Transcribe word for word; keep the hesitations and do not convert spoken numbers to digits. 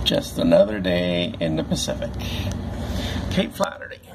Just another day in the Pacific. Cape Flattery.